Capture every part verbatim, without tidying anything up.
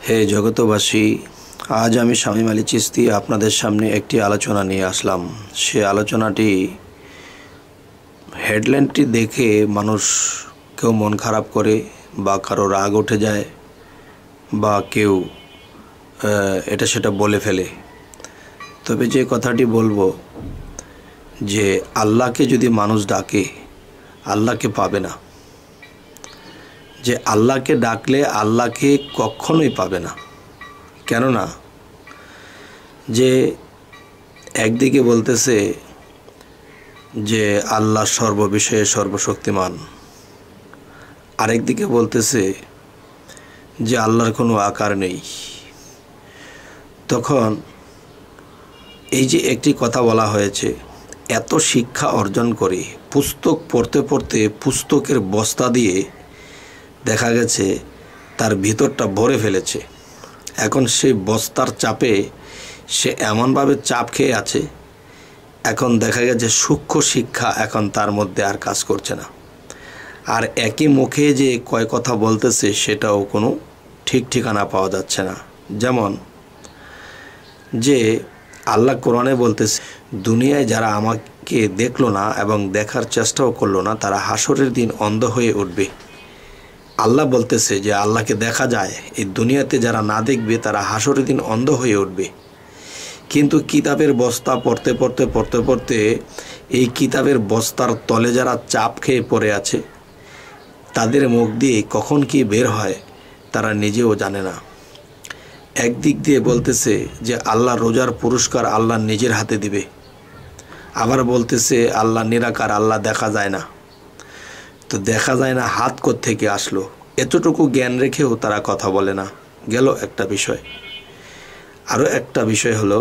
হে জগতবাসী, আজ আমি শামীম আলী চিশতি আপনাদের সামনে একটি আলোচনা নিয়ে আসলাম। সে আলোচনাটি হেডলাইনটি দেখে মানুষ কেউ মন খারাপ করে বা কারো রাগ উঠে যায় বা কেউ এটা সেটা বলে ফেলে। তবে যে কথাটি বলবো যে আল্লাহকে যদি মানুষ ডাকে আল্লাহকে পাবে না, যে আল্লাহকে ডাকলে আল্লাহকে কখনোই পাবে না। কেননা যে একদিকে বলতেছে যে আল্লাহ সর্ববিষয়ে সর্বশক্তিমান, আরেকদিকে বলতেছে যে আল্লাহর কোনো আকার নেই। তখন এই যে একটি কথা বলা হয়েছে, এত শিক্ষা অর্জন করে পুস্তক পড়তে পড়তে পুস্তকের বস্তা দিয়ে দেখা গেছে তার ভিতরটা ভরে ফেলেছে। এখন সেই বস্তার চাপে সে এমনভাবে চাপ খেয়ে আছে, এখন দেখা গেছে সূক্ষ্ম শিক্ষা এখন তার মধ্যে আর কাজ করছে না। আর একই মুখে যে কয় কথা বলতেছে সেটাও কোনো ঠিক ঠিকানা পাওয়া যাচ্ছে না। যেমন যে আল্লাহ কোরআনে বলতেছে, দুনিয়ায় যারা আমাকে দেখলো না এবং দেখার চেষ্টাও করলো না তারা হাসরের দিন অন্ধ হয়ে উঠবে। আল্লাহ বলতেছে যে আল্লাহকে দেখা যায়, এই দুনিয়াতে যারা না দেখবে তারা হাসরের দিন অন্ধ হয়ে উঠবে। কিন্তু কিতাবের বস্তা পড়তে পড়তে পড়তে পড়তে এই কিতাবের বস্তার তলে যারা চাপ খেয়ে পড়ে আছে তাদের মুখ দিয়ে কখন কি বের হয় তারা নিজেও জানে না। একদিক দিয়ে বলতেছে যে আল্লাহ রোজার পুরস্কার আল্লাহ নিজের হাতে দিবে, আবার বলতেছে আল্লাহ নিরাকার, আল্লাহ দেখা যায় না। তো দেখা যায় না হাত কোত্থেকে আসলো, এতটুকু জ্ঞান রেখেও তারা কথা বলে না। গেল একটা বিষয়। আরও একটা বিষয় হলো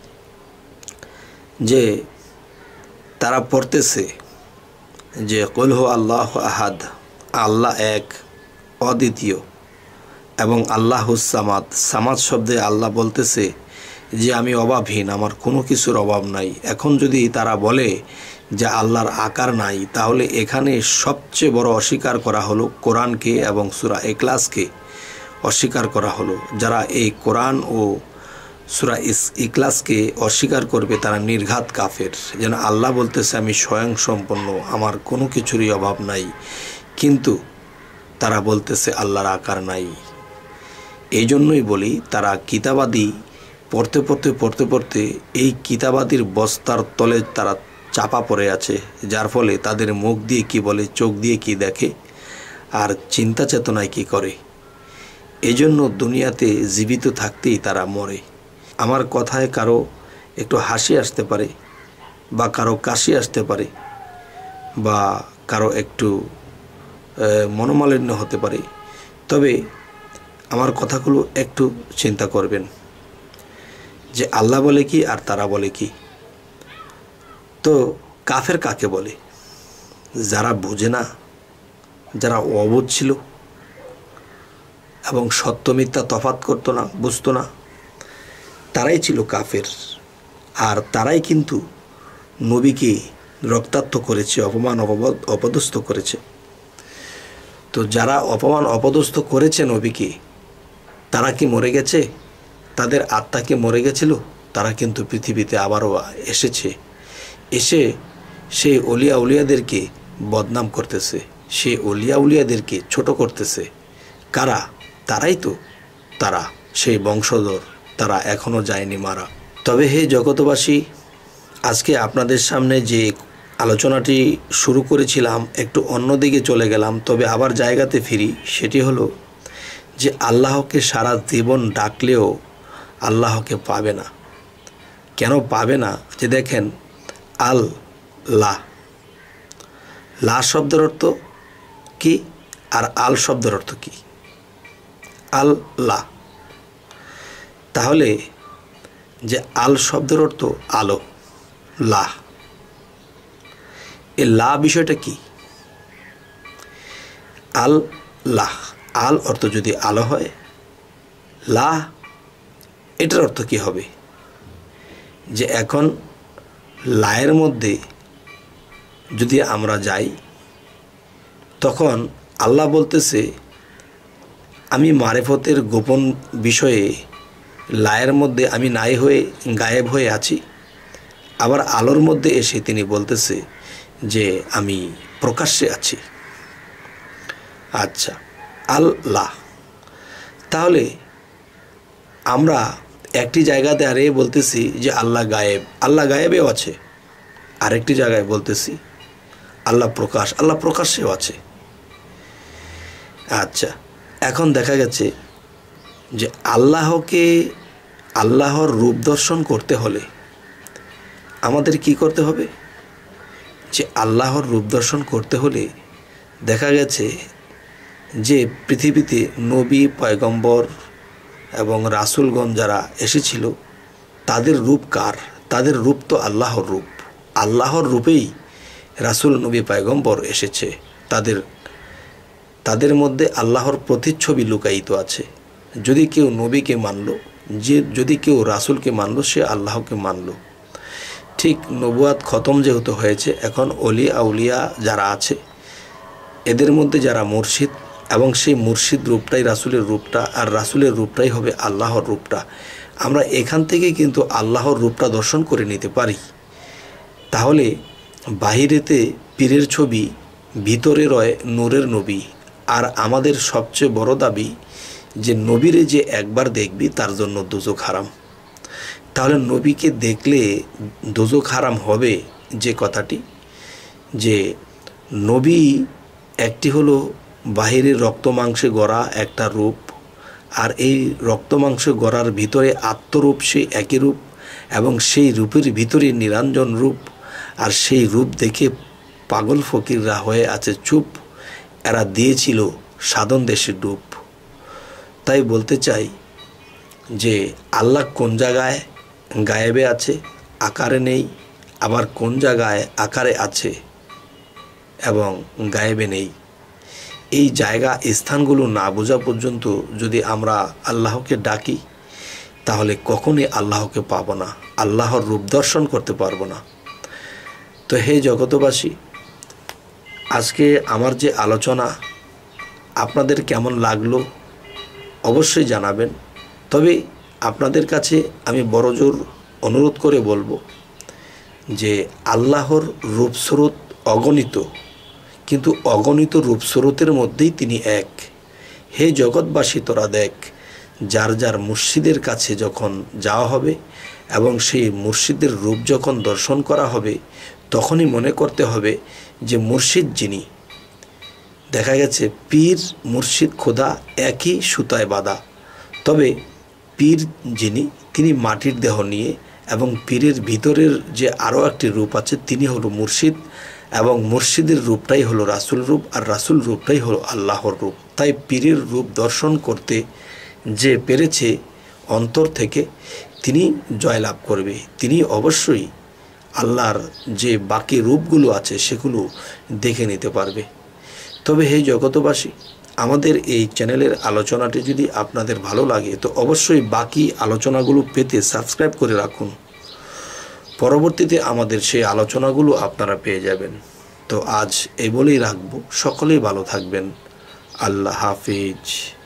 যে তারা পড়তেছে যে কুল হু আল্লাহু আহাদ, আল্লাহ এক অদ্বিতীয়, এবং আল্লাহুস সামাদ। সামাদ শব্দে আল্লাহ বলতেছে যে আমি অভাবহীন, আমার কোনো কিছুর অভাব নাই। এখন যদি তারা বলে যে আল্লাহর আকার নাই, তাহলে এখানে সবচেয়ে বড় অস্বীকার করা হলো কোরআনকে এবং সূরা ইখলাসকে অস্বীকার করা হলো। যারা এই কোরআন ও সূরা ইখলাসকে অস্বীকার করবে তারা নির্ঘাত কাফের। যেন আল্লাহ বলতেছে আমি স্বয়ং সম্পন্ন, আমার কোনো কিছুরই অভাব নাই, কিন্তু তারা বলতেছে আল্লাহর আকার নাই। এই জন্যই বলি তারা কিতাবাদি পড়তে পড়তে পড়তে পড়তে এই কিতাবাদির বস্তার তলে তারা চাপা পড়ে আছে, যার ফলে তাদের মুখ দিয়ে কি বলে, চোখ দিয়ে কি দেখে, আর চিন্তা চেতনায় কি করে। এই জন্য দুনিয়াতে জীবিত থাকতেই তারা মরে। আমার কথায় কারো একটু হাসি আসতে পারে বা কারো কাশি আসতে পারে বা কারো একটু মনোমালিন্য হতে পারে, তবে আমার কথাগুলো একটু চিন্তা করবেন যে আল্লাহ বলে কি আর তারা বলে কি। তো কাফের কাকে বলে? যারা বোঝে না, যারা অবুঝ ছিল এবং সত্য মিথ্যা তফাৎ করতো না, বুঝতো না, তারাই ছিল কাফের। আর তারাই কিন্তু নবীকে রক্তাক্ত করেছে, অপমান অপদস্থ করেছে। তো যারা অপমান অপদস্থ করেছে নবীকে, তারা কি মরে গেছে? তাদের আত্মা কি মরে গেছিল? তারা কিন্তু পৃথিবীতে আবারও এসেছে, এসে সেই অলিয়া উলিয়াদেরকে বদনাম করতেছে, সেই অলিয়া উলিয়াদেরকে ছোট করতেছে। কারা? তারাই তো, তারা সেই বংশধর, তারা এখনও যায়নি মারা। তবে হে জগতবাসী, আজকে আপনাদের সামনে যে আলোচনাটি শুরু করেছিলাম একটু অন্যদিকে চলে গেলাম, তবে আবার জায়গাতে ফিরি। সেটি হলো যে আল্লাহকে সারা জীবন ডাকলেও আল্লাহকে পাবে না। কেন পাবে না? যে দেখেন আল লা, লা শব্দের অর্থ কি আর আল শব্দের অর্থ কি? আল লা। তাহলে যে আল শব্দের অর্থ আলো, লা, এ লা বিষয়টা কি? আল লা, আল অর্থ যদি আলো হয়, লা এটার অর্থ কি হবে? যে এখন লায়ের মধ্যে যদি আমরা যাই তখন আল্লাহ বলতেছে আমি মারেফতের গোপন বিষয়ে লায়ের মধ্যে আমি নাই হয়ে গায়েব হয়ে আছি, আবার আলোর মধ্যে এসে তিনি বলতেছে যে আমি প্রকাশ্যে আছি। আচ্ছা, আল্লাহ, তাহলে আমরা একটি জায়গাতে আরে বলতেছি যে আল্লাহ গায়েব, আল্লাহ গায়েবেও আছে, আরেকটি জায়গায় বলতেছি আল্লাহ প্রকাশ, আল্লাহ প্রকাশ্যেও আছে। আচ্ছা, এখন দেখা গেছে যে আল্লাহকে, আল্লাহর রূপ দর্শন করতে হলে আমাদের কি করতে হবে? যে আল্লাহর রূপ দর্শন করতে হলে দেখা গেছে যে পৃথিবীতে নবী, পয়গম্বর এবং রাসূলগণ যারা এসেছিল তাদের রূপ কার? তাদের রূপ তো আল্লাহর রূপ। আল্লাহর রূপেই রাসূল, নবী, পয়গম্বর এসেছে। তাদের তাদের মধ্যে আল্লাহর প্রতিচ্ছবি লুকায়িত আছে। যদি কেউ নবীকে মানল, যে যদি কেউ রাসূলকে মানল, সে আল্লাহকে মানল। ঠিক নবুয়াত খতম যেহেতু হয়েছে, এখন অলি আউলিয়া যারা আছে এদের মধ্যে যারা মুর্শিদ, এবং সেই মুর্শিদ রূপটাই রাসূলের রূপটা, আর রাসূলের রূপটাই হবে আল্লাহর রূপটা। আমরা এখান থেকে কিন্তু আল্লাহর রূপটা দর্শন করে নিতে পারি। তাহলে বাহিরেতে পীরের ছবি, ভিতরে রয় নূরের নবী। আর আমাদের সবচেয়ে বড় দাবি যে নবীরে যে একবার দেখবি তার জন্য দোজখ হারাম। তাহলে নবীকে দেখলে দোজখ হারাম হবে যে কথাটি, যে নবী একটি হলো বাহিরের রক্ত মাংসে গড়া একটা রূপ, আর এই রক্ত মাংসে গড়ার ভিতরে আত্মরূপ সেই একই রূপ, এবং সেই রূপের ভিতরে নিরঞ্জন রূপ। আর সেই রূপ দেখে পাগল ফকিররা হয়ে আছে চুপ, এরা দিয়েছিল সাধন দেশের রূপ। তাই বলতে চাই যে আল্লাহ কোন জায়গায় গায়েবে আছে, আকারে নেই, আবার কোন জায়গায় আকারে আছে এবং গায়েবে নেই। এই জায়গা স্থানগুলো না বোঝা পর্যন্ত যদি আমরা আল্লাহকে ডাকি তাহলে কখনই আল্লাহকে পাবো না, আল্লাহর রূপ দর্শন করতে পারবো না। তো হে জগতবাসী, আজকে আমার যে আলোচনা আপনাদের কেমন লাগলো অবশ্যই জানাবেন। তবে আপনাদের কাছে আমি বড়জোর অনুরোধ করে বলবো যে আল্লাহর রূপস্রোত অগণিত, কিন্তু অগণিত রূপস্রোতের মধ্যেই তিনি এক। হে জগৎবাসী, তোরা দেখ, যার যার মুর্শিদের কাছে যখন যাওয়া হবে এবং সেই মুর্শিদের রূপ যখন দর্শন করা হবে, তখনই মনে করতে হবে যে মুর্শিদ যিনি, দেখা গেছে পীর মুর্শিদ খোদা একই সুতায় বাঁধা, তবে পীর যিনি তিনি মাটির দেহ নিয়ে, এবং পীরের ভিতরের যে আরও একটি রূপ আছে তিনি হলো মুর্শিদ, এবং মুর্শিদের রূপটাই হলো রাসূল রূপ, আর রাসূল রূপটাই হলো আল্লাহর রূপ। তাই পীরের রূপ দর্শন করতে যে পেরেছে অন্তর থেকে, তিনি জয়লাভ করবে। তিনি অবশ্যই আল্লাহর যে বাকি রূপগুলো আছে সেগুলো দেখে নিতে পারবে। তবে হে জগতবাসী, আমাদের এই চ্যানেলের আলোচনাটি যদি আপনাদের ভালো লাগে তো অবশ্যই বাকি আলোচনাগুলো পেতে সাবস্ক্রাইব করে রাখুন। পরবর্তীতে আমাদের সেই আলোচনাগুলো আপনারা পেয়ে যাবেন। তো আজ এই বলেই রাখবো, সকলেই ভালো থাকবেন। আল্লাহ হাফিজ।